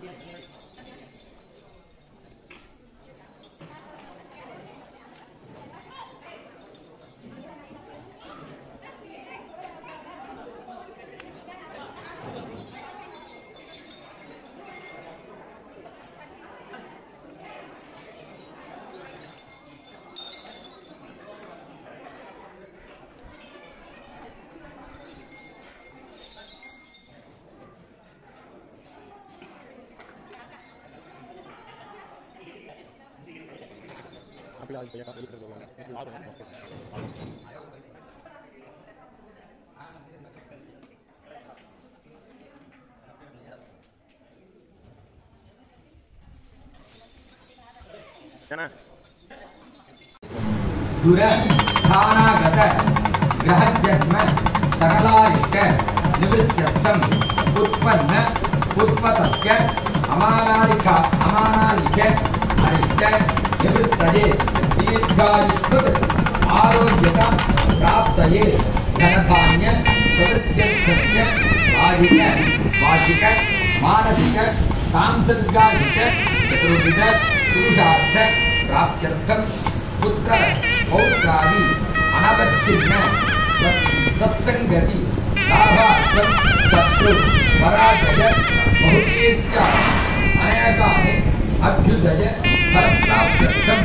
दूर स्थानागत ग्रहजन्म सकलारिष्ट निवृत्त्यर्थम उत्पन्न उत्पतस्य अमानालिक अरिष्ट निवृत्तये दीर्घायुष्कृत आरोग्यता प्राप्तये धनधान्य समृद्ध्यर्थस्य आधिक वाचिक मानसिक सांसर्गाधिक चतुर्विध पुरुषार्थ प्राप्त्यर्थम पुत्र पौत्रादि अनवच्छिन्न सत्संगति लाभार्थम शत्रु पराजय बहुतेज्य अनेकानि अभ्युदय फलप्राप्त्यर्थम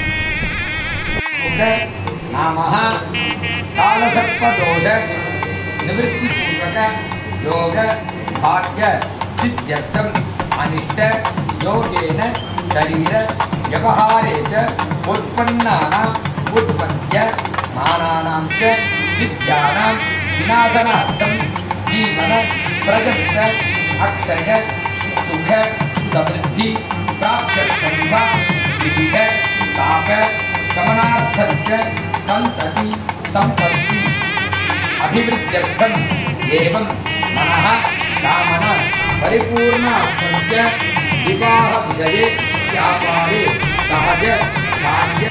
नामः कालसर्पदोष निवृत्तिपूर्वक योग भाग्य सिद्ध्यर्थम अनिष्ट योगेन शरीर व्यवहारे च उत्पन्नानाम् उत्पत्त्य मानानां च विद्यानां विनाशनार्थं जीवन प्रगत अक्षय सुख समृद्धि प्राप्त्यर्थं वा विविध ताप शमनार्थं च संतति संपत्ति अभिवृद्ध्यर्थं एवं मनः कामना परिपूर्णार्थं च विवाह विषये व्यापारे सहज कार्य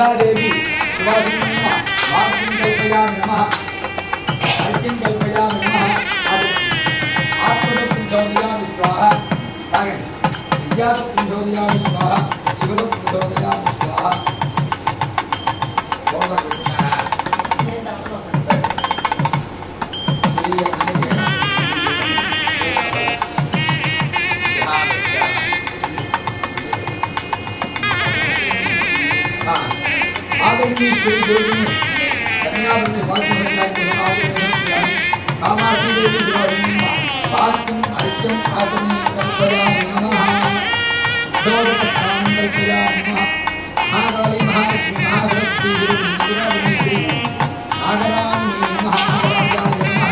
देवी सुभाषिनी नमः वाक्यं कल्पयामि नमः अर्घ्यं कल्पयामि नमः आत्मदत्तं चोदयामि स्वाहा विद्यादत्तं चोदयामि स्वाहा शिवदत्तं चोदयामि स्वाहा कामाक्षी देवी शिवाजी वाक्यं अर्घ्यं आसने कल्पयामि नमः दौलतस्थानं कल्पयामि नमः महाकाली महालक्ष्मी महासरस्वती दुर्गादेवी नागराम्नी नमः नागराजाय नमः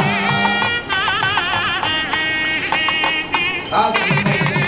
साक्षी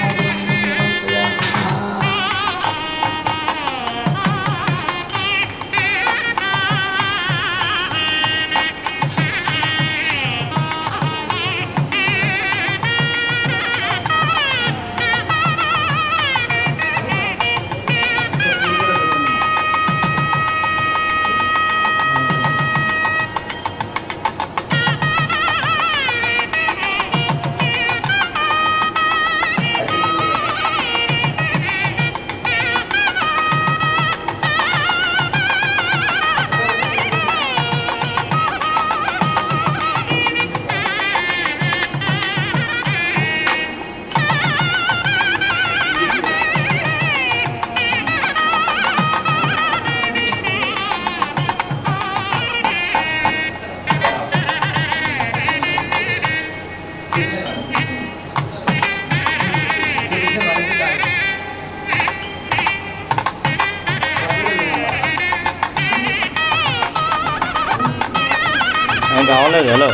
కావాలి హలో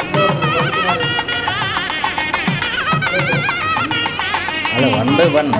అలా 1 by 1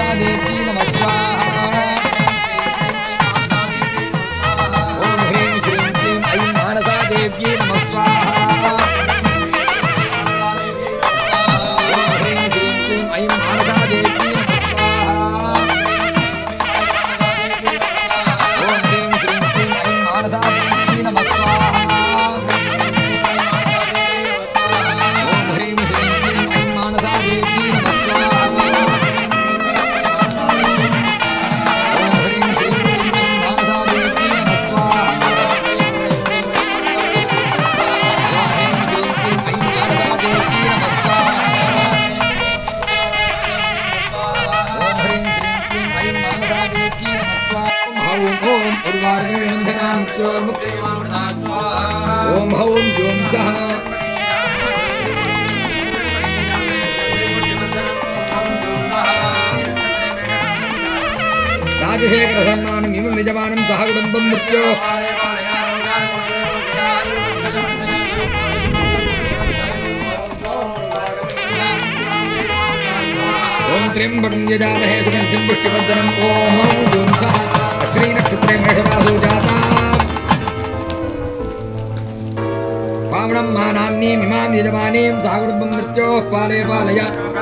देव्यै नमः स्वाहा ॐ ह्रीं श्रीं क्लीं ऐं मानसा देव्यै नमः स्वाहा ॐ ह्रीं श्रीं क्लीं ऐं मानसा देव्यै नमः स्वाहा ॐ ह्रीं श्रीं क्लीं ऐं मानसा देव्यै नमः स्वाहा ॐ ह्रीं श्रीं क्लीं ऐं मानसा देव्यै नमः स्वाहा ॐ ह्रीं श्रीं क्लीं ऐं मानसा देव्यै नमः स्वाहा ॐ ह्रीं श्रीं क्लीं ऐं मानसा देव्यै नमः स्वाहा ॐ ह्रीं श्रीं क्लीं ऐं मानसा देव्यै नमः स्वाहा ॐ उर्वारुणे वन्दनां ॐ हौं जों सः राजशेखर सम्मानम् इमं यजमानं सह कुटुम्बं मृत्यो ॐ त्र्यम्बकं यजामहे सुगन्धिं पुष्टिवर्धनम् ॐ हौं जों सः श्रीनक्षत्रे मेषरासो जाता पावनं मानाम्नीम् इमां यजमानीं सह कुटुम्बं मृत्योः पालय पालय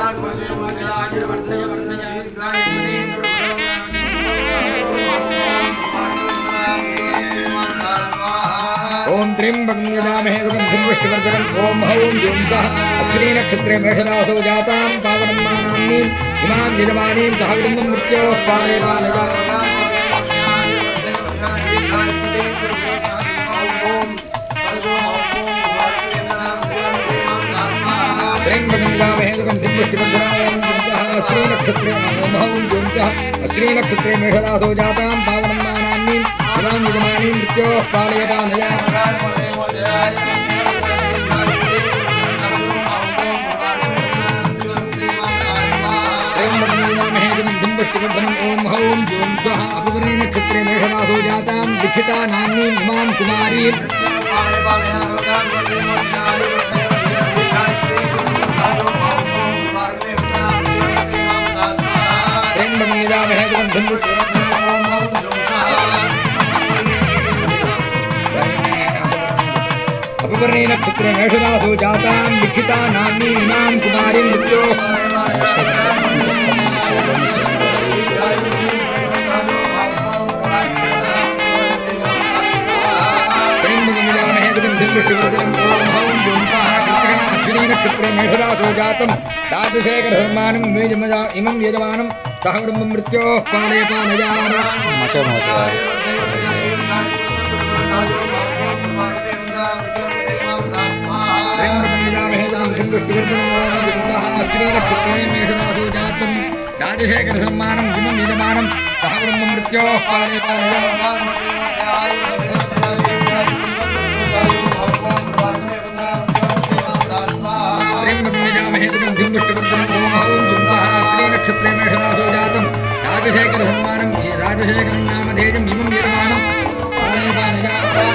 ओम त्र्यंबकं यजामहे सुगन्धिं पुष्टिवर्धनम् ओम हौं जों सः श्रीनक्षत्रे मेषरासो जातां पावनं मानाम्नीम् इमां यजमानीं सह कुटुम्बं मृत्योः पालय पालय त्र्यंबकं यजामहे सुगन्धिं पुष्टिवर्धनम् श्रीनक्षत्रे ओम हौं जों सः श्रीनक्षत्रे मेषरासो जातां पावनं मानाम्नीम् इमां यजमानीं मृत्योः पालय पालय ओम हौं जों सः अपवर्णे नक्षत्रे मेषरासो जातां दीक्षिता नाम्नीम् इमां कुमारीं अपवर्णे नक्षत्रे मेषरासो जातां दीक्षिता नाम्नीम् इमां कुमारीं मृत्योः नक्षत्रे मेषरासो जातं राजशेखर सम्मानम् इमं यजमानं सह कुटुम्बं मृत्योः पालय पालय श्रीनक्षत्रे मेषरासो जातं राजशेखर सम्मानम् इमं यजमानं सह कुटुम्बं मृत्योः पालय पालय श्रीनक्षत्रे मेषरासो जातं राजशेखर सम्मानं राजशेखरं नामधेयम् इमं यजमानं पालय पालय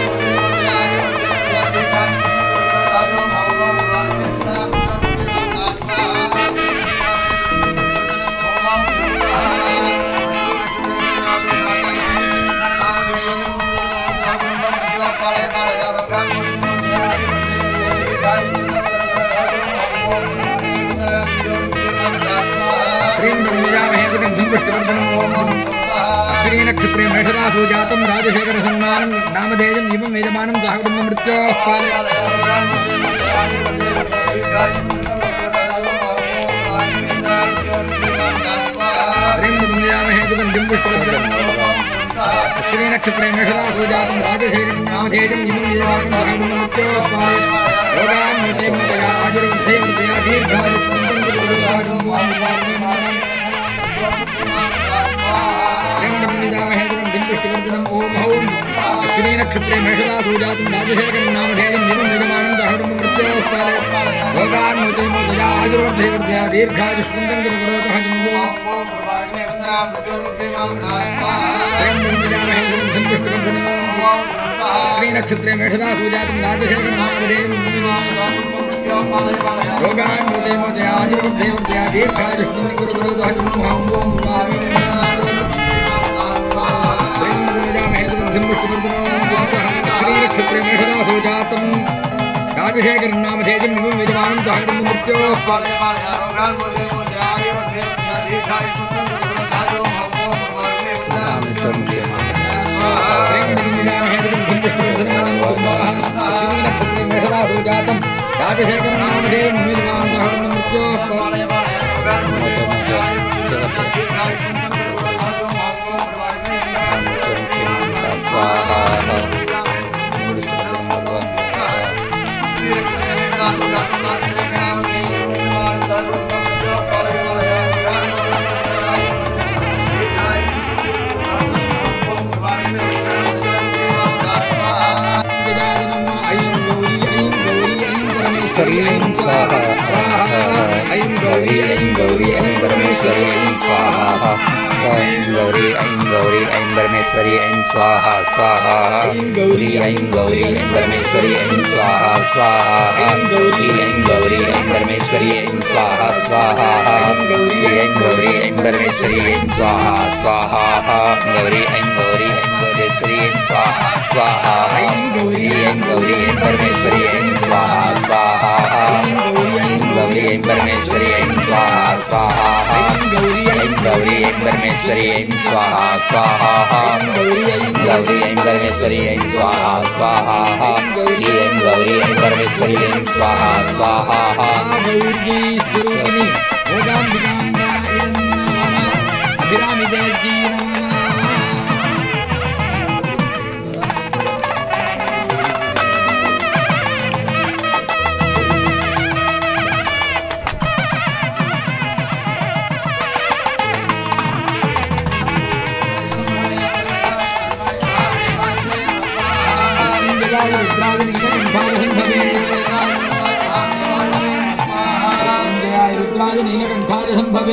श्रीनक्षत्रे मेषरासो जातं राजशेखर सम्मानं नामधेयम् इमं यजमानं सह कुटुम्बं मृत्योः पालय श्रीनक्षत्रे मेषरासो जातं राजशेखर नामधेयम् इमं यजमानं सह कुटुम्बं मृत्योः पालय ओम हौं श्रीनक्षत्रे मेषरासो जातं राजशेखरं नामधेयम् इमं यजमानं सह कुटुम्बं मृत्योः पालय भोगान्मुते मोदया आयुर्वर्धया दीर्घायुष्मन्तं गुरुतः श्रीनक्षत्रे मेषरासो जातं राजशेखरं नामधेयम् योगान् मोदे मोदयायुर्देवत्या दीर्घायुष्मन्नि गुरु गुरु ध्वजं महं ओं स्वामी श्रीनक्षत्रे मेषरासो जातं राजशेखर नामधेयं निगम विद्यमानं सागरं मृत्योः श्रीनक्षत्रे मेषरासो जातं राजशेखर नामधेयं विद्यमानं सागरं मृत्योः ऐं गौरी ऐं परमेश्वरी ऐं स्वाहा ऐं गौरी ऐं परमेश्वरी ऐं स्वाहा स्वाहा ऐं गौरी ऐं परमेश्वरी ऐं स्वाहा स्वाहा ऐं गौरी ऐं परमेश्वरी ऐं स्वाहा स्वाहा ऐं गौरी ऐं परमेश्वरी ऐं स्वाहा स्वाहा गौरी ऐं परमेश्वरी ऐं स्वाहा स्वाहा ऐं गौरी ऐं परमेश्वरी ऐं स्वाहा स्वाहा गौरी ऐं परमेश्वरी ऐं स्वाहा स्वाहा गौरी ऐं परमेश्वरी ऐं स्वाहा स्वाहा गौरी ऐं परमेश्वरी ऐं स्वाहा स्वाहा गौरी ऐं परमेश्वरी ऐं स्वाहा स्वाहा गौरी स्वरूपिणी भोगाम्बिकाम्बा अभिरामि देवी नीलकंठाय संभवे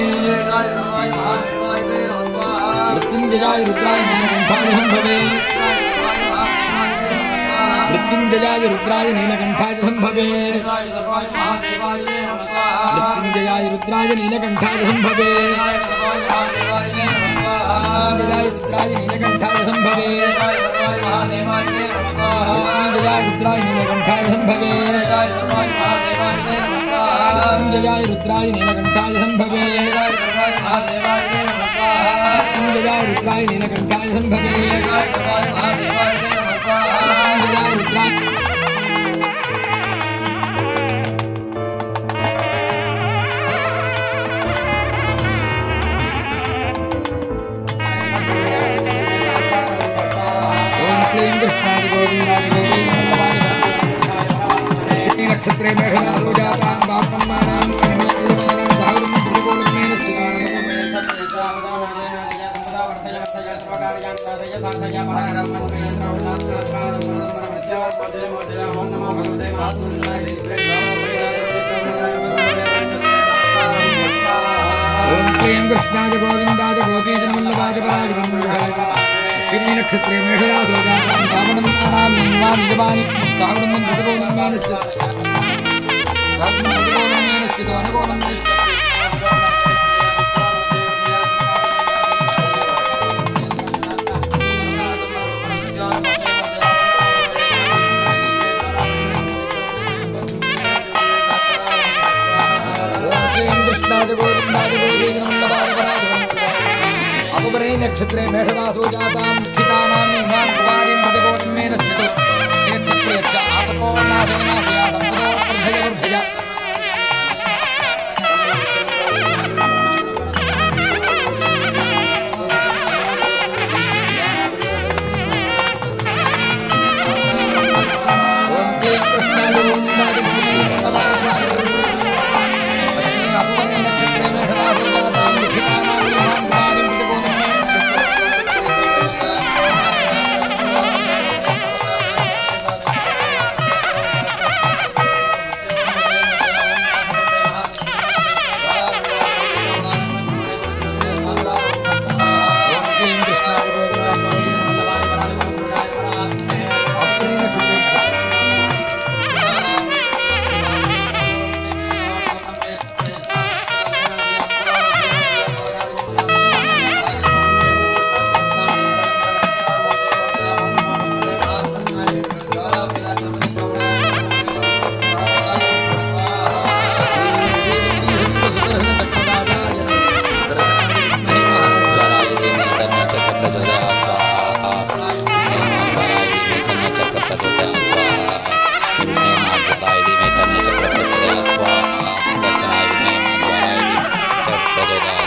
मृत्युंजयाय रुद्राय नीलकंठाय संभवे मृत्युंजयाय रुद्राय नीलकंठाय संभवे मृत्युंजयाय रुद्राय नीलकंठाय संभवे मृत्युंजयाय रुद्राय नीलकंठाय संभवे मृत्युंजयाय रुद्राय नीलकंठाय संभवे मृत्युंजयाय रुद्राय नीलकंठाय संभवे मृत्युंजयाय रुद्राय नीलकंठाय संभवे मृत्युंजयाय रुद्राय ओम क्लीं कृष्णाय गोविंदाय गोविंदाय श्रीनक्षत्रे मेघराजो जातां दातम्मानां निमेतिर्मानां सागरं त्रिकोणमेन ओम क्लीं कृष्णाय गोविंदाय गोपीजनवल्लभाय पराजगं श्रीनक्षत्रे मेषरासो जातां दावणन्नानां निवानि निजमानि सागरं त्रिकोणमेनस्य अपरे नक्षत्रे मेषरासो जातां स्थितानां निवान् पुकारिं प्रतिकोणमेन स्थितो नक्षत्रे च आपतो नाशेनाशया सम्पदो वर्धय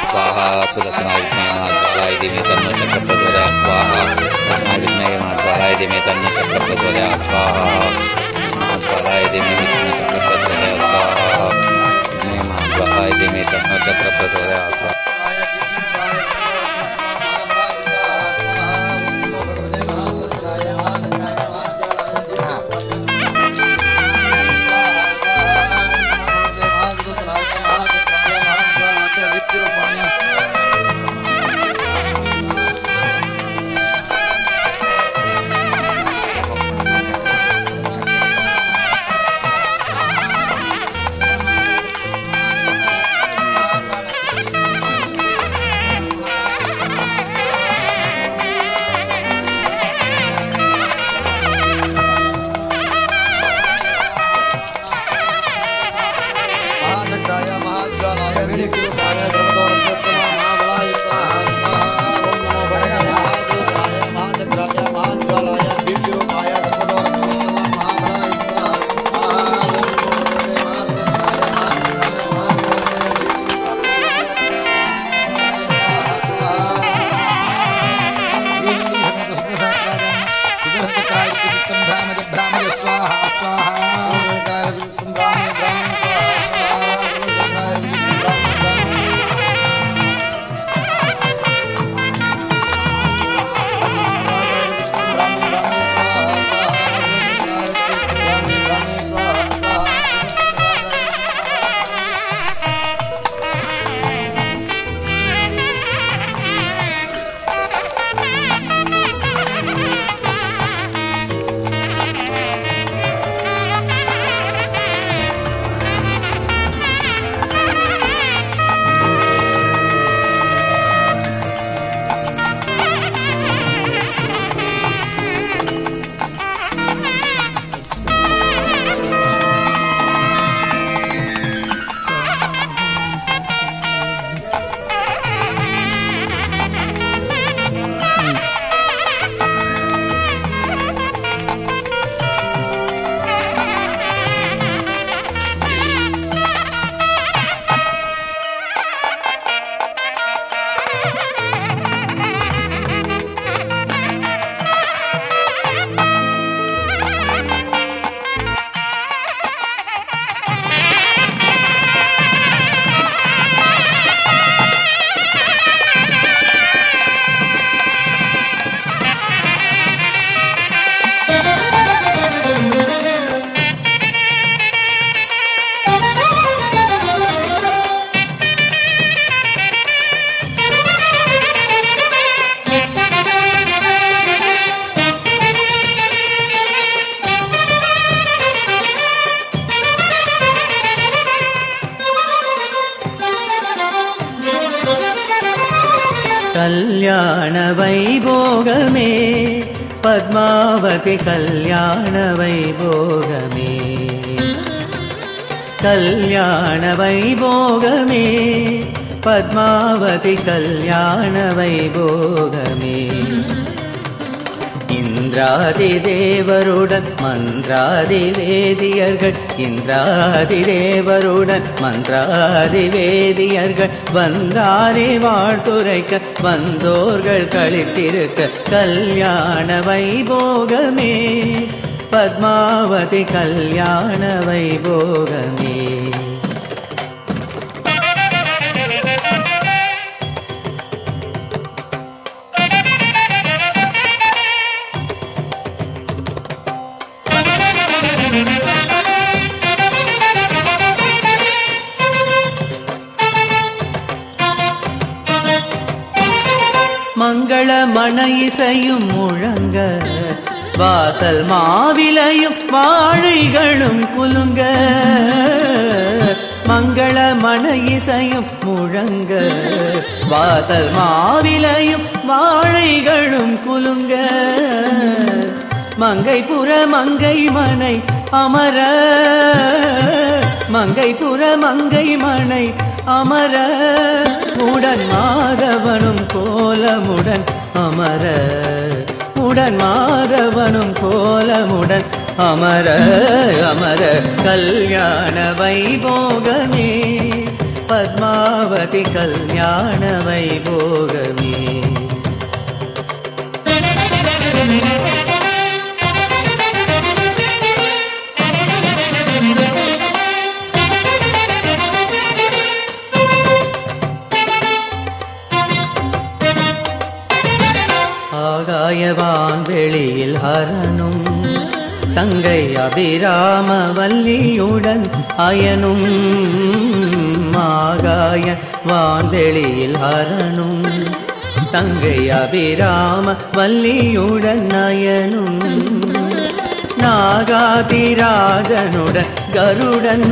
स्वाहा सुदर्शनाय विद्महे महाज्वालाय धीमहि तन्नो चक्रः प्रचोदयात् स्वाहा कृष्णाय विद्महे महाज्वालाय धीमहि तन्नो चक्रः प्रचोदयात् स्वाहा महाज्वालाय धीमहि तन्नो चक्रः प्रचोदयात् स्वाहा विद्महे महाज्वालाय धीमहि तन्नो चक्रः प्रचोदयात् स्वाहा कल्याण वैभोगमे पद्मावती कल्याण वैभोगमे कल्याण वैभोगमे पद्मावती कल्याण वैभोगमे இந்திராதிதேவருடன் மந்திராதிவேதியர்கள் இந்திராதிதேவருடன் மந்திராதிவேதியர்கள் வந்தாரே வாழ்த்துரைக்க வந்தோர்கள் களித்திருக்க கல்யாண வைபோகமே பத்மாவதி கல்யாண வைபோகமே. மங்கள மண இசையும் முழங்க வாசல் மாவிலையும் வாழைகளும் குலுங்க மங்கள மண இசையும் முழங்க வாசல் மாவிலையும் வாழைகளும் குலுங்க மங்கைபுர மங்கை மனை அமர மங்கைபுர மங்கை மனை அமர உடன் மாதவனும் கோலமுடன் அமர உடன் மாதவனும் கோலமுடன் அமர அமர கல்யாண வைபோகமே பத்மாவதி கல்யாண வைபோகமே. ஆகாயவான் வெளியில் ஹரனும் தங்கை அபிராம வல்லியுடன் அயனும். ஆகாய வான்வெளியில் ஹரனும் தங்கை அபிராம வல்லியுடன் அயனும். நாகாதிராஜனுடன் கருடன்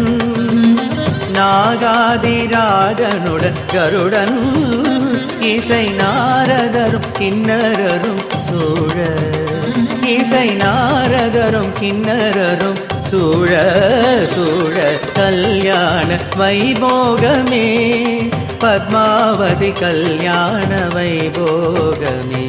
நாகாதிராஜனுடன் கருடன் இசை நாரதரும் கிண்ணரரும் சூழ. இசை நாரதரும் கிண்ணரரும் சூழ சூழ கல்யாண வைபோகமே. பத்மாவதி கல்யாண வைபோகமே.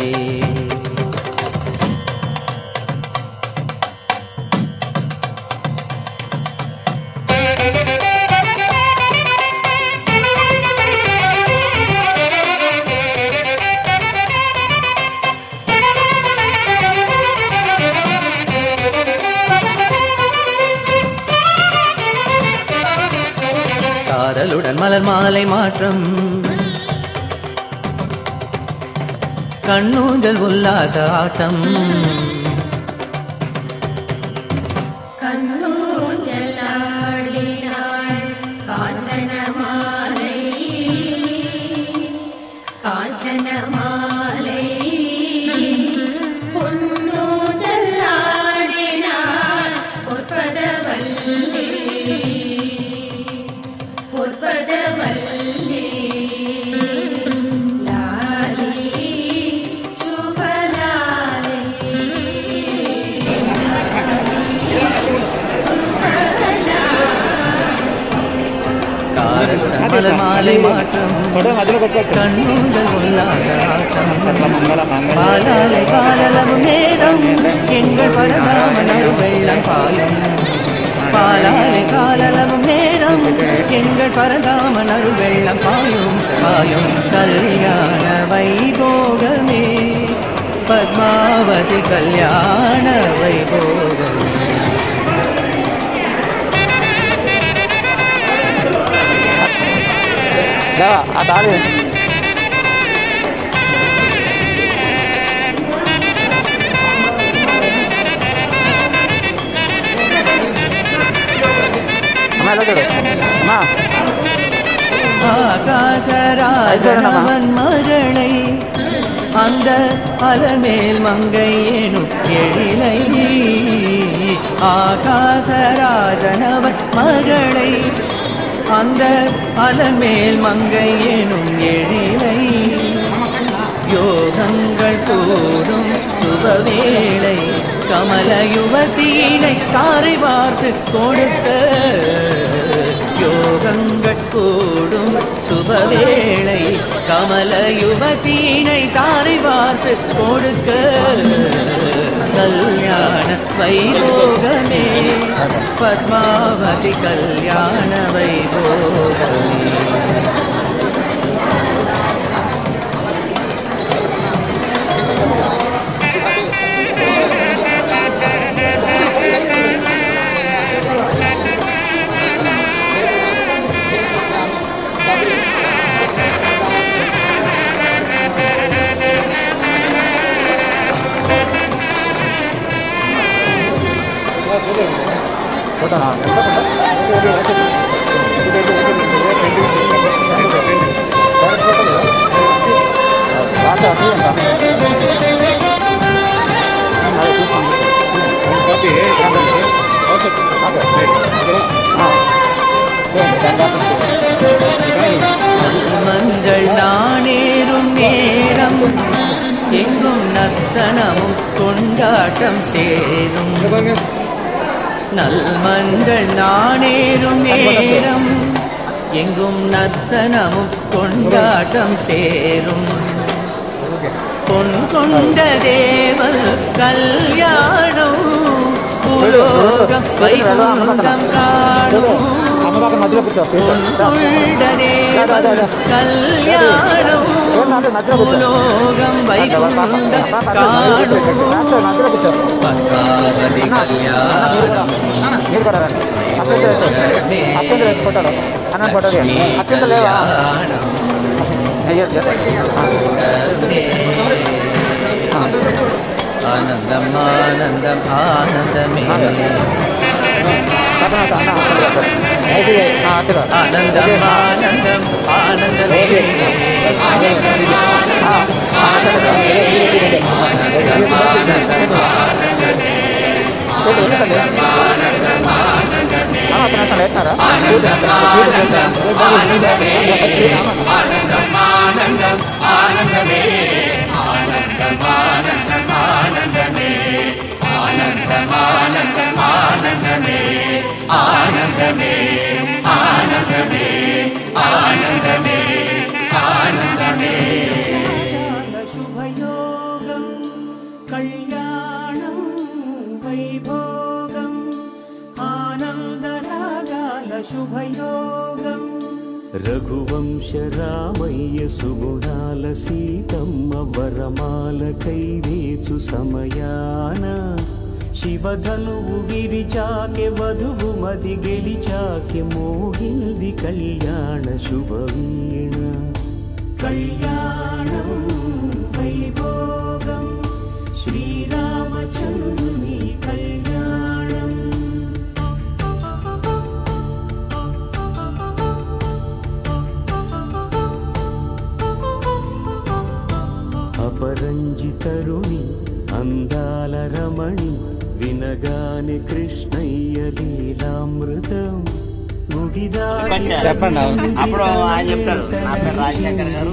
காதலுடன் மலர் மாலை மாற்றம் கண்ணூஞ்சல் உல்லாச ஆட்டம். கண்ணூஞ்சலாடினாள் காஞ்சன மாலை காஞ்சன மாலை பொன்னூஞ்சலாடினாள் பொற்பதவல்லி பொற்பதவல்லி லாலி சுபலாலி காதலுடன் மலர் மாலை மாற்றம் கண்ணூஞ்சல் உல்லாச ஆட்டம். பாலாலை காலளவும் நேரம் எங்கள் பரதாமன் வெள்ளம் பாயும். பாலாலை காலளவும் நேரம் எங்கள் பரதாமன் வெள்ளம் பாயும் பாயும். கல்யாண வைபோகமே. பத்மாவதி கல்யாண வைபோகமே. Atale. ஆகாசராஜனவன் மகளை அந்த அலமேல் மங்கை எனும் எழிலை. ஆகாசராஜனவன் மகளை அந்த அலமேல் மங்கை எனும் எழிலை. யோகங்கள் கூடும் சுபவேளை கமல யுவதீனை தாரை வார்த்து கொடுத்த. யோகங்கள் கூடும் சுபவேளை கமல யுவதீனை தாரை வார்த்து கொடுக்க. கல்யாண வைபோகமே. பத்மாவதி கல்யாண வைபோகமே. மஞ்சள் நானேறும் நேரம் எங்கும் நர்த்தனமும் கொண்டாட்டம் சேரும். நல் மஞ்சள் நானேறும் நேரம் எங்கும் நர்த்தனமும் கொண்டாட்டம் சேரும். பொன் கொண்ட தேவல் கல்யாணம் பூலோகம் வைகுந்தம் காணும். భూలోకం వైకుంఠ కాడు పద్మావతి కళ్యాణం ఆనందం ఆనందం ఆనందమే ఆనందం ఆనందం ఆనందమే శుభయోగం కళ్యాణం వైభోగం ఆనందరాగాల శుభయోగం రఘువంశ రామయ్య సుగుణాల సీతమ్మ వరమాల కైవేచు సమయాన శివధనువు విరిచాకె వధువు మది గెలిచాకె మోగింది కళ్యాణ శుభవీణ కళ్యాణం వైభోగం శ్రీరామచంద్రుని కళ్యాణం అపరంజి తరుణి అందాల రమణి వినగానే కృష్ణయ్య లీలామృతం చెప్పండి. అప్పుడు ఆయన చెప్తారు నా పేరు రాజశేఖర్ గారు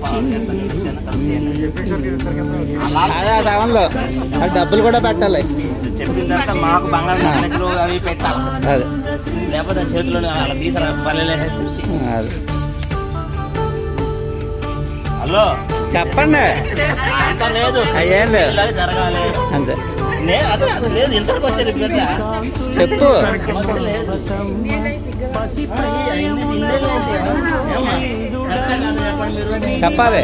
డబ్బులు కూడా పెట్టాలి. చెప్పిన తర్వాత మాకు బంగారం నెక్లెస్లు అవి పెట్టాలి, లేకపోతే చేతిలో అలా తీసారు పల్లెలే. హలో చెప్పండి. అంత లేదు, ఏం లేదు, జరగాలి అంతే. లేదు ఇంతకు వచ్చారు పెద్ద చెప్పు. చెప్పాలి.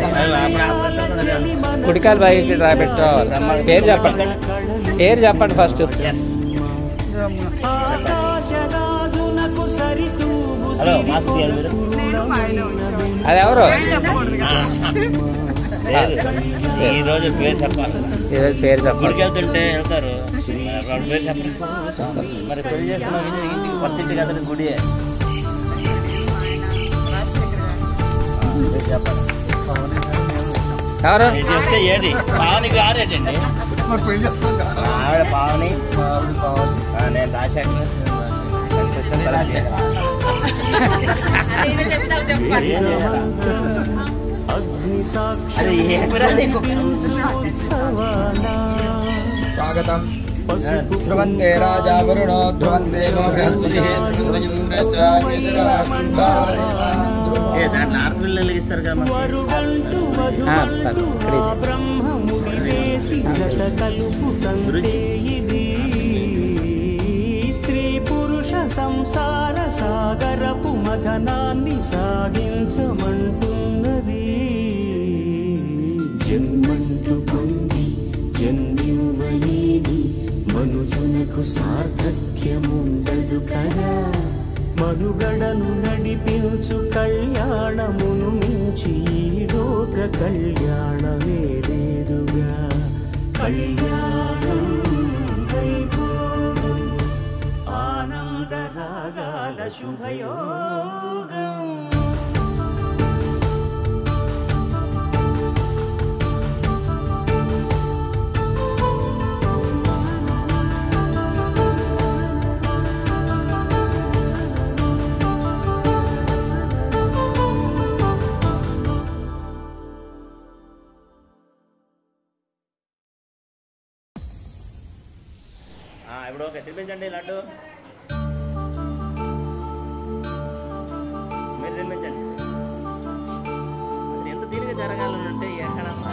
కుడికాలు బయట రాబెట్టుకోవాలి. పేరు చెప్పండి, పేరు చెప్పండి ఫస్ట్. హలో మాస్టర్ అది ఎవరు? ఈ రోజు పేరు చెప్పాలి. పేరు చెప్పాలి. గుడికి వెళ్తుంటే వెళ్తారు, పేరు చెప్పండి. మరి పెళ్లి చేసుకున్న ఇంటికి కొత్త ఇంటి కదా గుడి చెప్పాలి. ఎవరు చెప్తే ఏది పావనికి ఆరేటండి ఆవిడ పావని, నేను రాజశేఖర్. స్వాగతం. ధ్రువంతే రాజా వరుణో ధ్రువంతే బృహస్పతిః దాంట్లో ఆడపిల్లలు ఇస్తారు కదా. స్త్రీ పురుష సంసార సాగరపు మథనాన్ని సాగించమంటున్నది. జన్మంటూ పొంది జన్మివ్వలేని మనుజునకు సార్థక్యముండదు కదా. మనుగడను నడిపించు కళ్యాణమును మించి ఈ లోక కళ్యాణమే లేదుగా. కళ్యాణం వైభోగం ఆనందరాగాల శుభయోగం. ఇప్పుడు ఓకే, తినిపించండి లడ్డు, మీరు తినిపించండి. అసలు ఎంత తీరిగా జరగాలంటే ఎక్కడమ్మా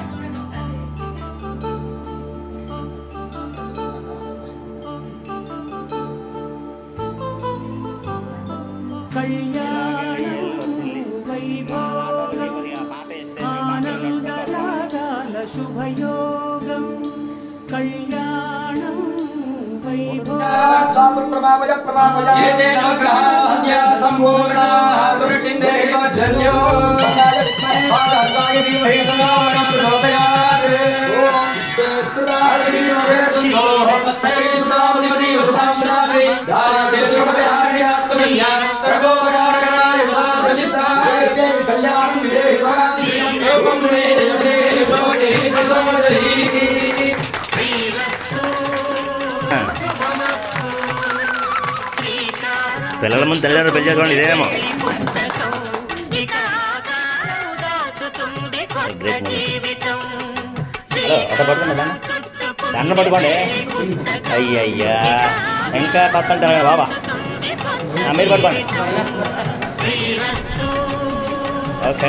शुभयोगं कल्याणं वैभवं పిల్లల ముందు తల్లిదండ్రులు పెళ్లి చేసుకోండి ఇదేమో హలో అట్లా పడుకోండి దండ పట్టుకోండి అయ్యయ్యా ఇంకా పత్తంటారు కదా బాబా మీరు పట్టుకోండి ఓకే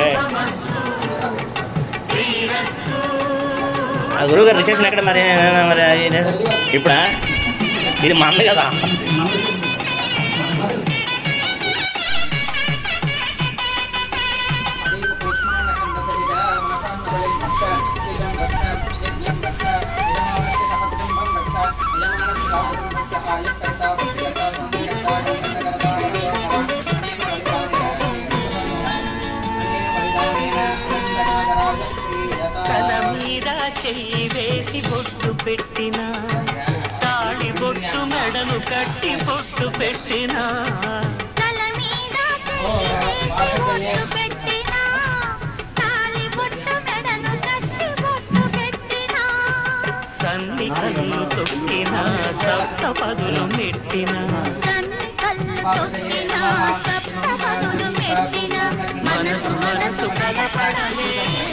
గురువు గారు రిసెప్షన్ ఎక్కడ మరి మరి ఇప్పుడా ఇది మంది కదా చెయ్యి వేసి బొట్టు పెట్టిన తాళి బొట్టు మెడను కట్టి బొట్టు పెట్టిన సన్ని కళ్ళు తొక్కిన సప్త పదులు మెట్టిన మనసు మనసు కలపడలే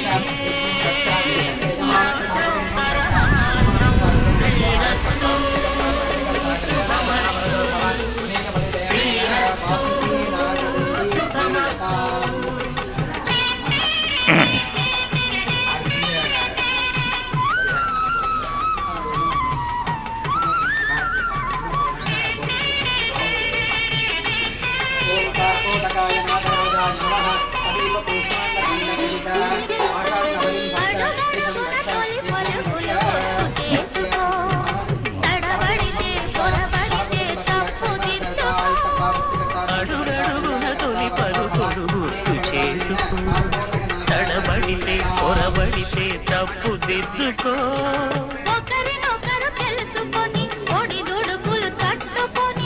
తడబడితే పొరబడితే తప్పు దిద్దుకో ఒకరినొకరు తెలుసుకొని ఒడిదుడుకులు తట్టుకొని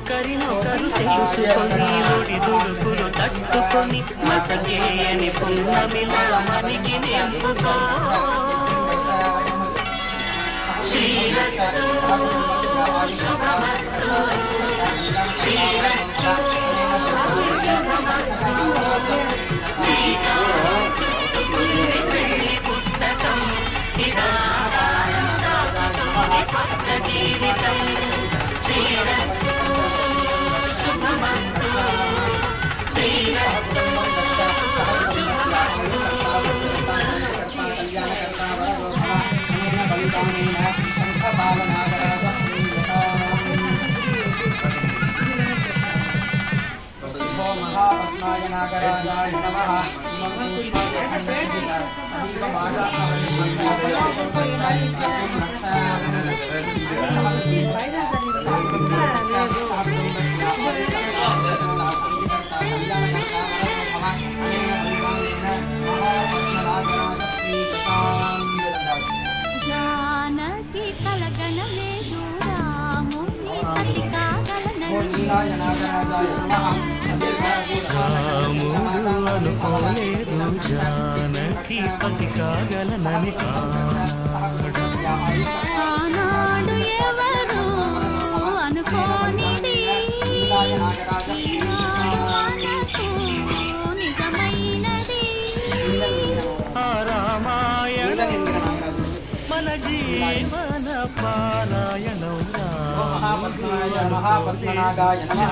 మసకేయని పున్నమిలా మనికి నింపుకో శ్రీరస్తు శుభమస్తు శ్రీరస్తు శుభమస్తు పుస్తకం జీవితం శ్రీరస్తు శుభమస్తు శ్రీరస్తు నాగరాజాయ నమః జానకి కలగనమే రాముని పతి కాగలనని నాగరాజాయ నమః అనుకోలేదు జానకి పతి కాగలనని ఆనాడు ఎవరు అనుకోనిది ఈనాడు మనకు నిజమైనది రామాయణం మన జీవన పారాయణం మహాపద్మనాగాయ నమః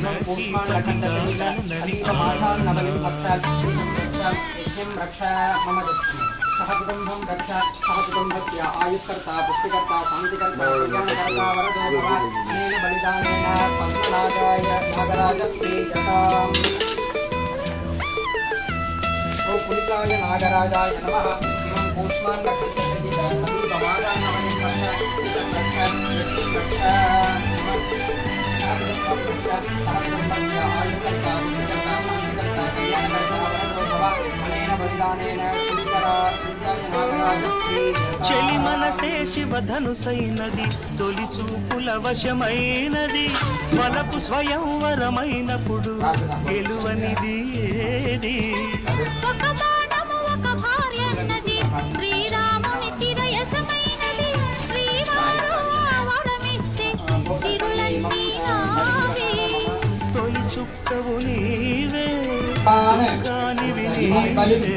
రక్ష మమ సహ కుటుంబం రక్ష సహ కుటుంబస్య ఆయుష్కర్త పుష్టికర్త శాంతికర్త కళ్యాణకర్త వరదో భవ అనేన బలిదానేన పద్మనాగాయ నాగరాజ ప్రీయతాం ఓ పులికాయ నాగరాజాయ నమః చెలి మనసే శివధనుసైనది తొలి చూపుల వశమైనది వలపు స్వయంవరమైనప్పుడు గెలువనిది ఏది ఒక బాణము ఒక భార్య అన్నది శ్రీరాముని చిరయసమైనది శ్రీవారు వరమిస్తే సిరులన్నీ నావే తొలి చుక్కవు నీవే చుక్కానివి నీవే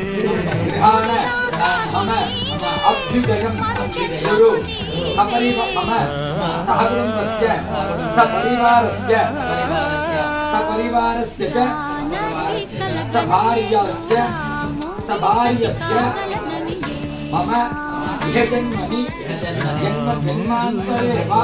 अभ्युदयं गुरु सपरिवारस्य च सभार्यस्य मम इहजन्मनि जन्मान्तरे वा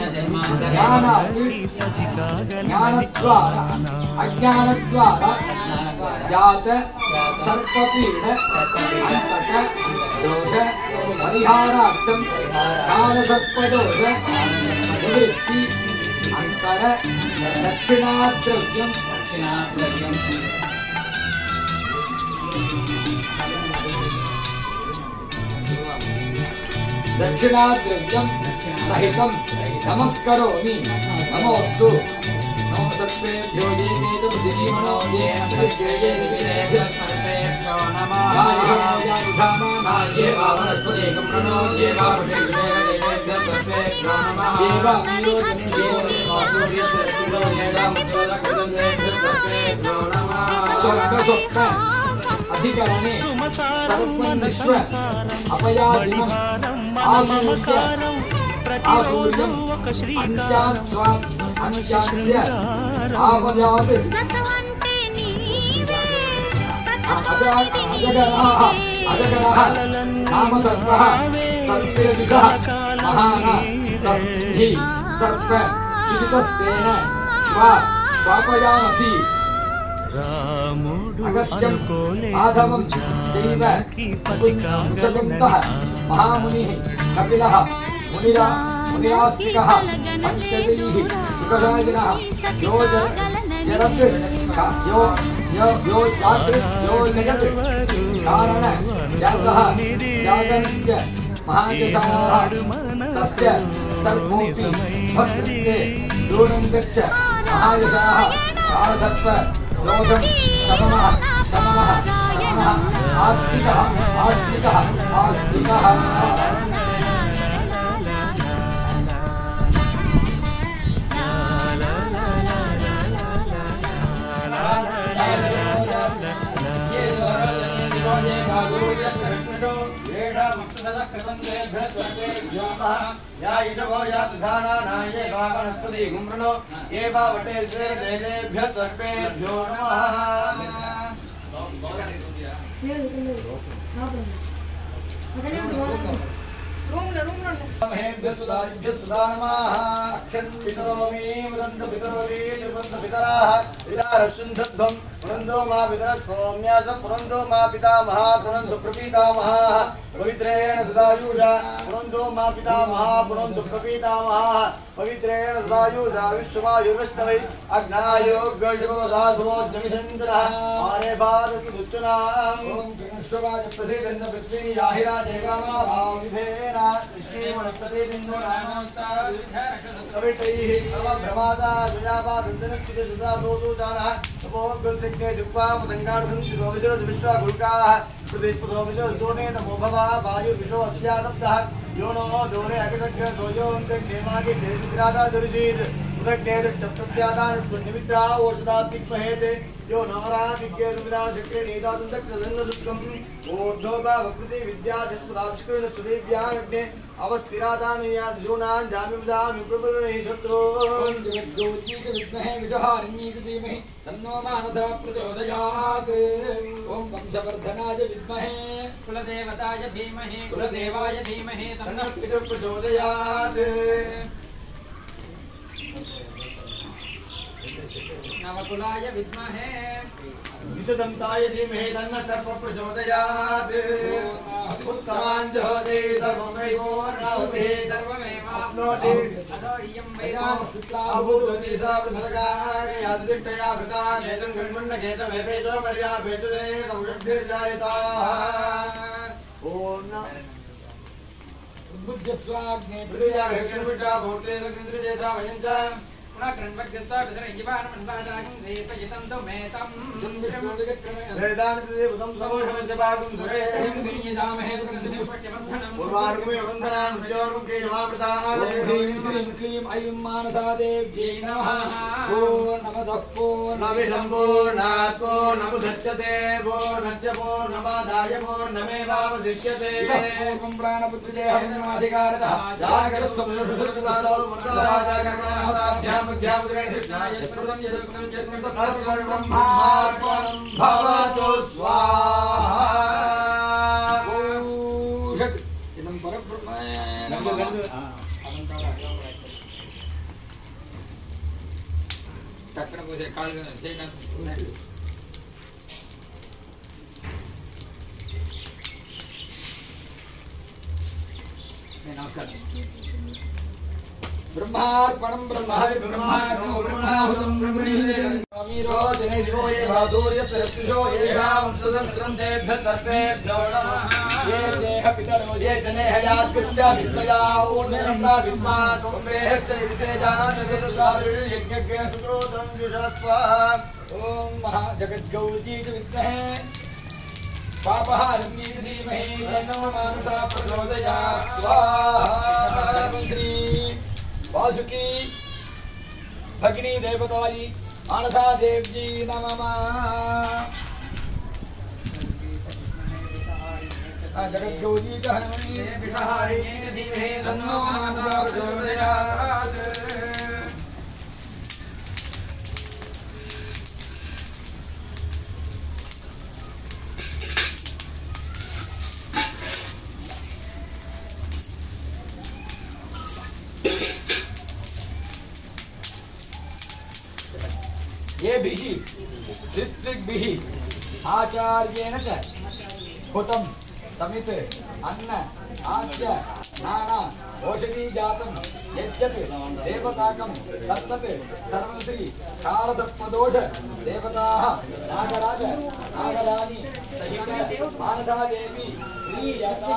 ज्ञानद्वारा अज्ञानद्वारा जात सर्पपीड अंतक दोष परिहारार्थं कालसर्पदोष निवृत्ति अंतर दक्षिणाद्रव्यं सहितं नमस्करोमि नमोस्तु नमस्तेभ्यो ये तेजो ये अंतरिक्षे ये अधिकरणे सर्वनिश्व अपयादिनम् आसूर्यम् अंशास्य आपयात् अजगरः नाम सर्पः सर्पेजुषः महान तस्मिहि सर्प चिकितस्तेन स्वापयामसि अगस्त्यं माधवं चैव पुंसकुन्तः महामुनिः कपिलः मुनिरास्तिकः पंचदैः सुखदायिनः यो जगत् यो जगत् कारण जातः जागस्य महायशाः तस्य सर्पोऽपि भद्रते दूरं गच्छ महायशाः कालसर्प दोषं सममः आस्तिकः या ईशभो या तुधाना नाये भावनस्तुति गुम्रणो ये भावटे देवेभ्यः सर्वेभ्यो पुरंदो मां पितर सौम्यास पुरंदो मां पितामह पुरंदो प्रपितामह पवित्रेण सदायुषा पुरंदो मां पितामह पुरंदो प्रपितामह पवित्रेण सदायुषा विश्वमायुर्वष्टवै अग्नायो गजोदासो जमिषन्द्रः आरे बादसुदुत्तनाम् ओम विश्ववाज प्रसिद्धन्न पृथ्वी याहिरा देवामा भावविधेना श्रीमणप्रतिबिन्दो नामोत्तार कवितैः तव भ्रमादा विजापादन्तनस्थिते सुदासोदुदानः तपोगुल्सिक्के जुक्वा पतङ्गान् संसितो विशो विश्वा गुल्काः प्रतिष्पतो विशो दोने नमो भवा वायुर्विशो अस्यादब्धः यो नो दोरे अकटक्य दोयोन्ते केमागे देवित्रादा दुर्जीत उदक्के दुष्टप्रत्यादान पुण्यमित्रा ओषधात्तिक्महेते यो नवरादिक्के दुमिदान शक्रे नीदातन्दक्रसन्नसुत्कम् ओर्धोगा वकृति विद्या जस्पदाक्षकर्ण सुदेव्याग्ने अवस्थिरादामियाद जूनान जामिवदामि प्रबलने शत्रु ओम जगज्योति विद्महे विजहारिणी धीमहि तन्नो मानसा प्रचोदयात् ओम वंशवर्धनाय विद्महे कुलदेवताय धीमहि तन्नः पितुः प्रचोदयात् नवकुलाय विद्महे विशदन्ताय धीमहि तन्नः सर्प प्रचोदयात् उत्तमा जहोति सर्वमेवोर्नावति सर्वमेवाप्नोति अतो इयं वैरामस्तुत्राभूतोति सर्वसगाय यादिष्टया वृता नेतं गण्मण्डकेतवेपेजो पर्यापेतुदे संवृद्धिर्जायताः ओम बुद्धस्वाग्ने प्रजा हृदयमिटा भूते लग्नेन्द्रजेता वयंच पुनः विदर मंदादागं देवयतं तो मेतं वेदांते बुद्धं समोषमजपागं धुरे गिरियदामहे पुष्पट्यवर्धनं पूर्वार्गमेवन्दनान् विजयोर्मुखे जमाप्रदाः श्रीं क्लीं ऐं मानसादेव्यै नमः ओम नमः पूर्णमिदम्पूर्णात् पूर्णमुदच्यते पूर्णस्य पूर्णमेवावशिष्यते पूर्वं प्राणपुत्रदेहमधिकारतः जागृत समनुसृतदातो मर्दाजागरणाः भवतु स्वाहा इदं टक्कर कोसे काल सेना नमस्कार ब्रह्मार्पणं ब्रह्मार्पणं ब्रह्माहुतं ब्रह्मणीरेण अमीरो जने दिवो ये भासूर्यस्तरस्तिषो ये भावंसदस्क्रन्तेभ्यः सर्वेभ्यो नमः ये देह पितरो ये जने हयात्कश्च विद्मया ऊर्ध्वरम्भा विद्मा त्वमेहश्च इति जानवेदसारिर्यज्ञज्ञ सुक्रोतं जुषस्व ॐ महाजगद्गौरी च विद्महे पापहारं धीमहि तन्नो मानसा प्रचोदयात् स्वाहा मंत्री वासुकी भगिनी देवताजी मानसा देवजी नमः जगद्गौरी कहनी विषहारिणी धीमहि तन्नो मानसा प्रचोदयात् ये बिहि ऋत्विक बिहि आचार्येण च हुतं समित अन्न आद्य नाना औषधी जातं यज्जत् देवताकं तत्तत् सर्वश्री कालदत्पदोष देवताः नागराज नागरानी सहित मानसा देवी श्रीयता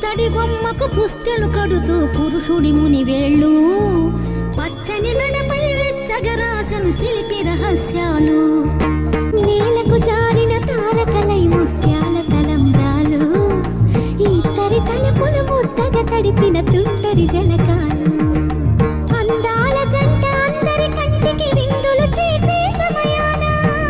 పుత్తడి బొమ్మకు పుస్తెలు కడుతూ పురుషుడి ముని వేళ్ళు పచ్చని మెడపై వెచ్చగరాసను చిలిపి రహస్యాలు నేలకు జారిన తారకలై ముత్యాల తలంబ్రాలు ఇద్దరి తలుపులు ముద్దగా తడిపిన తుంటరి జలకాలు అందాల జంట అందరి కంటికి విందులు చేసే సమయాన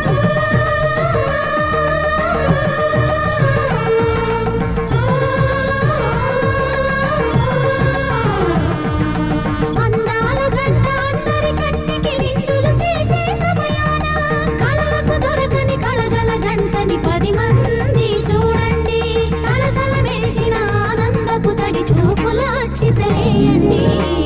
అందాల జంట అందరి కంటికి విందులు చేసే సమయాన కళ్ళకు దొరకని కలగల జంటని 10 మంది చూడండి తలతల మెరిసిన ఆనందపు తడి చూపుల అక్షితలేయండి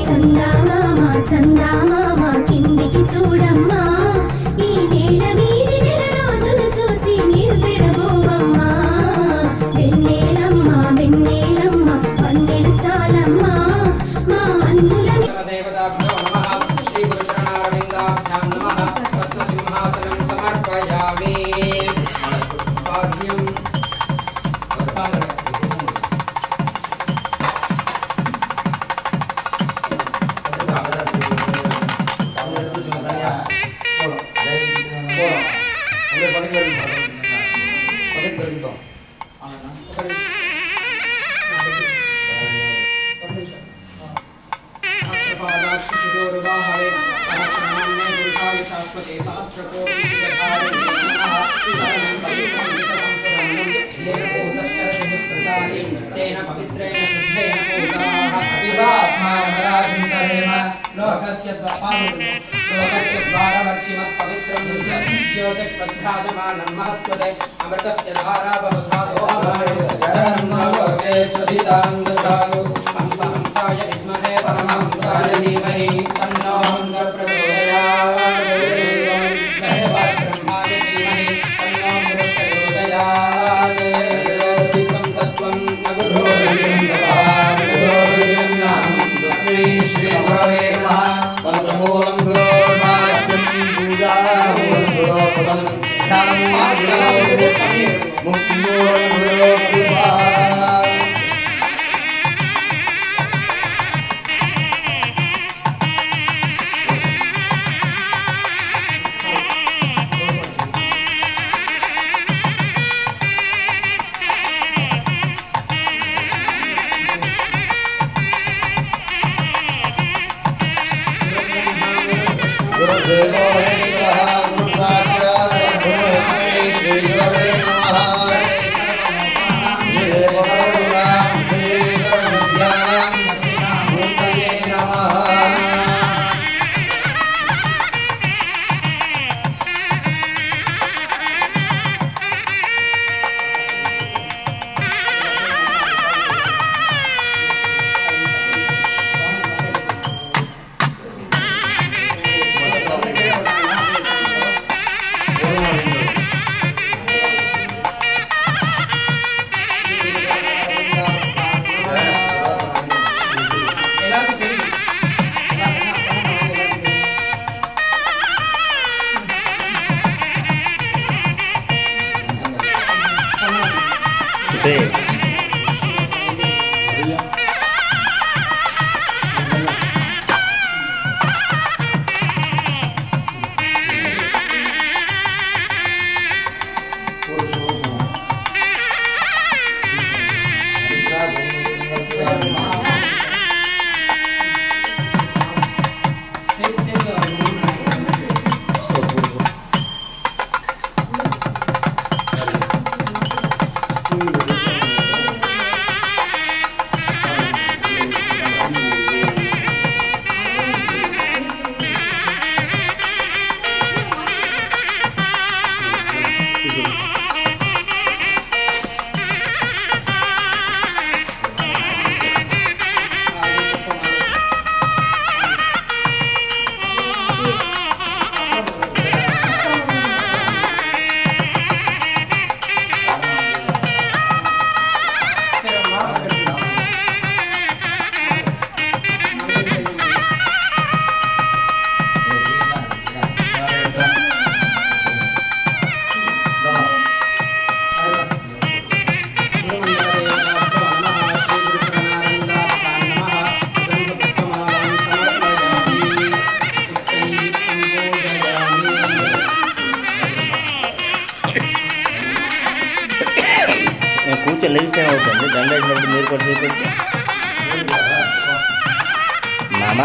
చందామామ కిందికి చూడమ్మా ఈ నేల వీధి నెల రోజులు చూసి నీవు పెరగోవమ్మా వెన్నెలమ్మ వందెలు చాలమ్మా మా అన్నుల దేవతాభ్యో నమః శ్రీ గురు చరణారవిందాభ్యాం నమః స్వస్తిసింహాసనం సమర్పయామి భాగ్యం अमृतस्य धारा बहुधातो हंसाय विद्महे परमहंसाय धीमहि तन्नो हंसः प्रचोदयात् ब्रह्माय धीमहि तन्नो प्रचोदयात् दीपं तत्त्वं न श्री श्री गुरवे नमः पद्ममूलं गुरोर्वाक्यं पूजामूलं गुरोपदं ध्यानं मार्गं मुक्तिमूलं गुरोकृपा गुरुदेवो महेश्वरः गुरुसाक्षात् परब्रह्म श्री गुरवे नमः मूर्तये नमः కూర్చొని లేస్తే అవుతుంది దండ వేసినప్పుడు మీరు కూడా చూపెట్టి మామా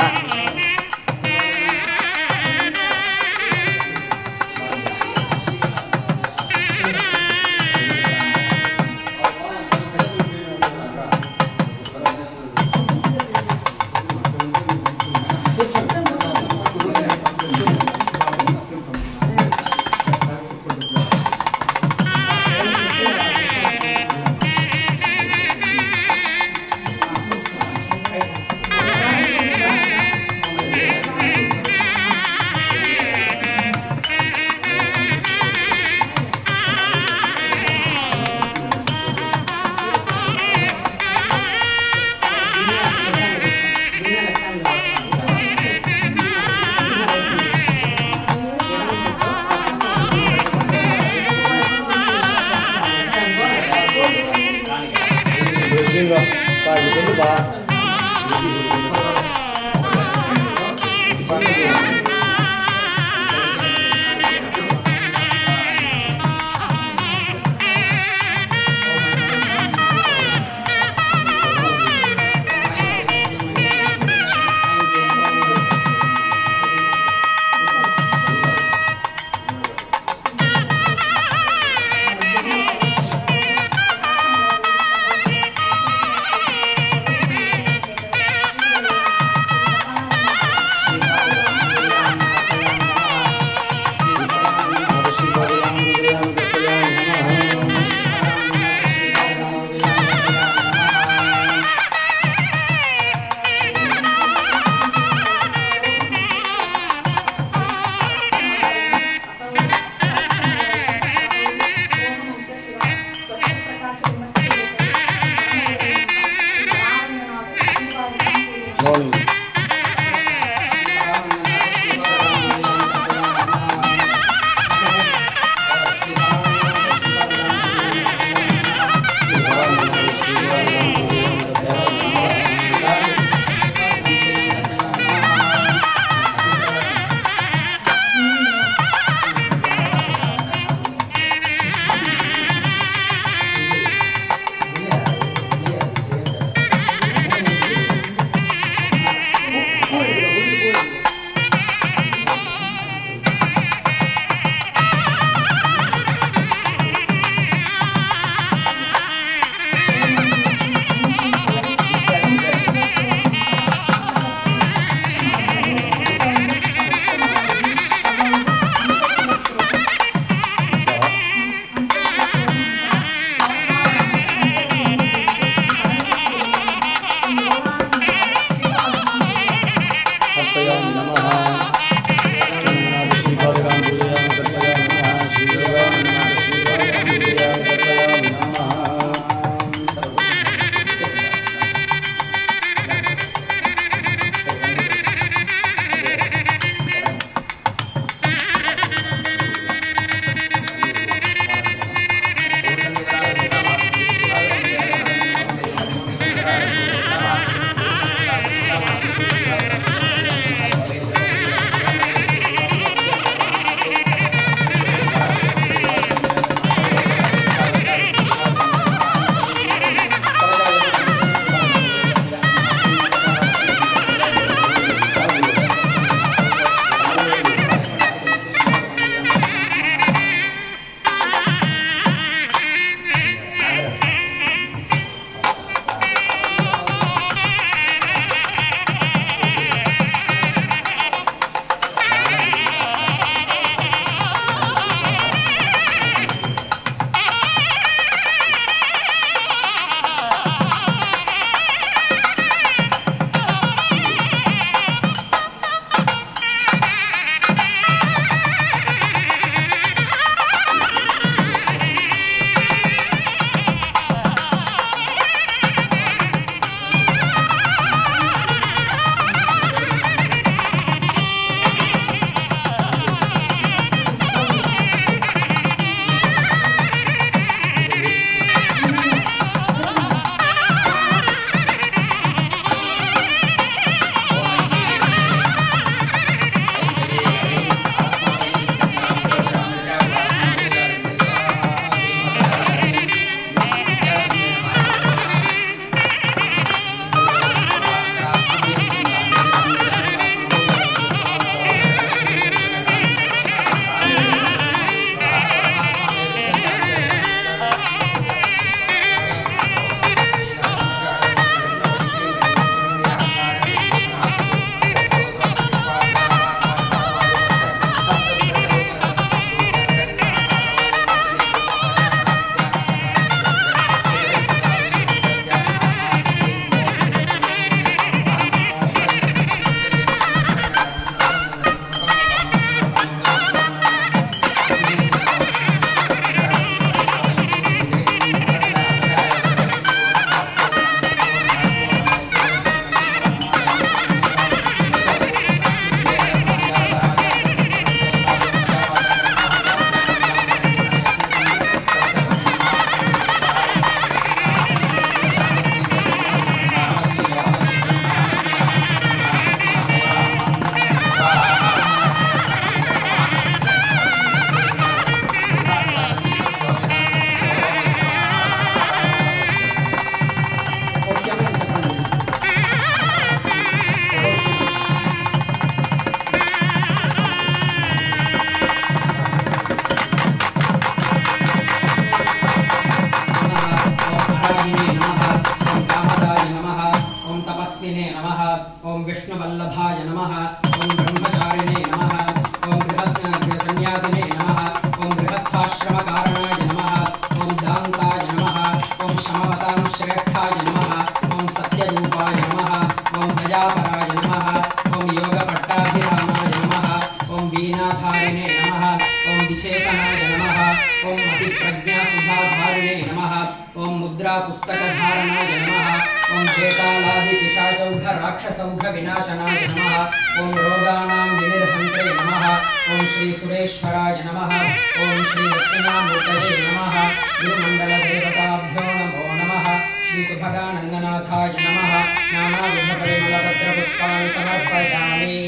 विष्णुवल्लभाय नमः ओम ब्रह्मचारिणे नमः ओम सन्यासिने नमः ओम गृहस्थाश्रमकारणाय नमः ओम दान्ताय नमः ओम शमवतां श्रेष्ठाय नमः ओम सत्यरूपाय नमः ओम दयापराय नमः ओम योगपट्टाभिरामाय नमः ओम वीणाधारिणे नमः ओम विचेतनाय नमः ओम अतिप्रज्ञासुधाधारिणे नमः ओम मुद्रापुस्तकधारणाय नमः ओम चेतालादिपिशाचौघ राक्षसौघ विनाशनाय नमः ओम रोगाणां विनिर्हन्त्रे नमः ओम श्री सुरेश्वराय नमः ओम श्री दक्षिणामूर्तये नमः गुरुमण्डलदेवताभ्यो नमो नमः श्री सुभगानन्दनाथाय नमः नानाविधपरिमलपत्रपुष्पाणि समर्पयामि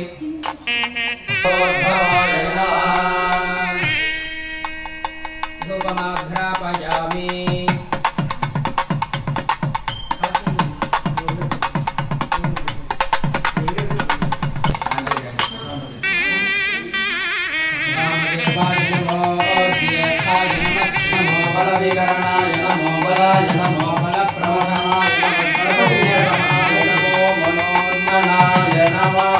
धूपमाघ्रापयामि बलविकरणाय नमो बलाय नमो बलप्रवधनाय नमो मनोन्मनाय नमः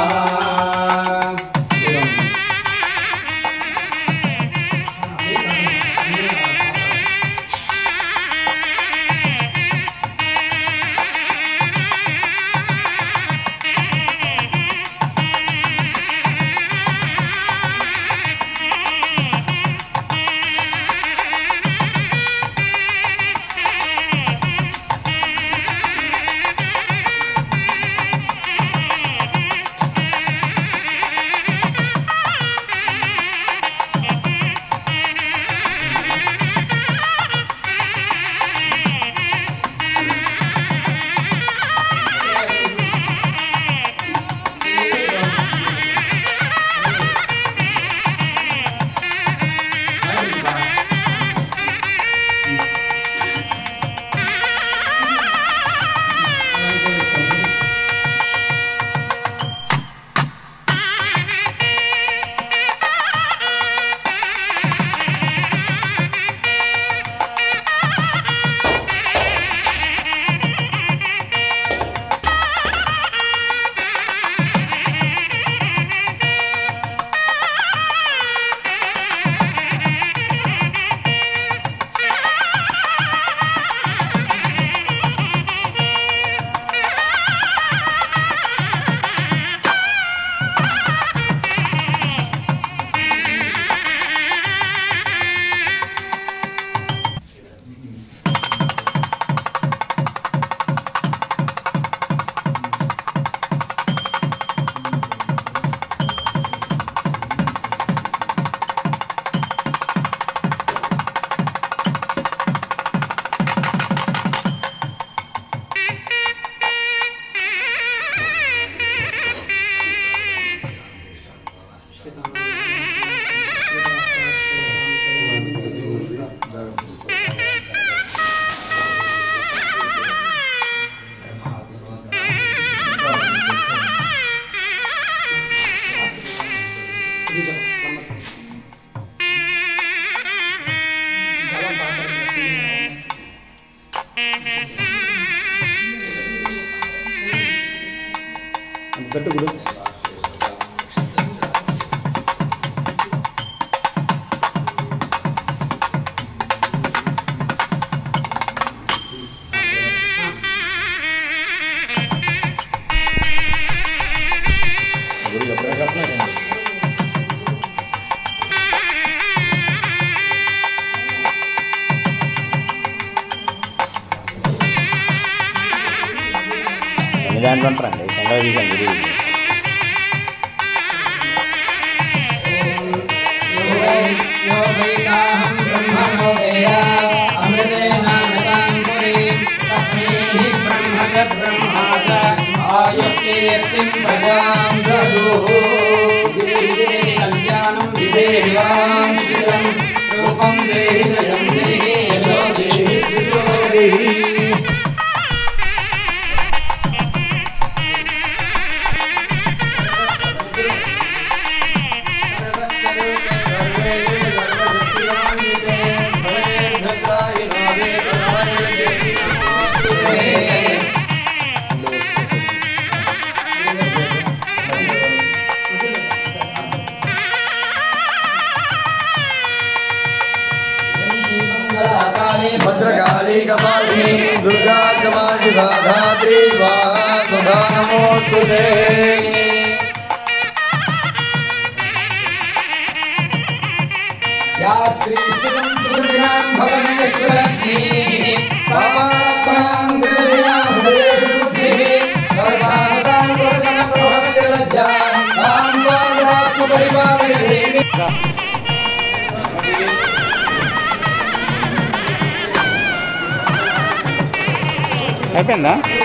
దాంట్లో ఉంటారండి సంగతి తీసండి दुर्गा क्षमा शिवा धात्री स्वाहा सुधा नमोस्तुते या श्री सुमंत्रिणां भवनेश्वरी पापात्मनां गुरुदयां हृदयबुद्धिः सर्वादां गुरुजनप्रभवस्य लज्जां तां स्वादात्मपरिपालयेत् అయిపోయిందా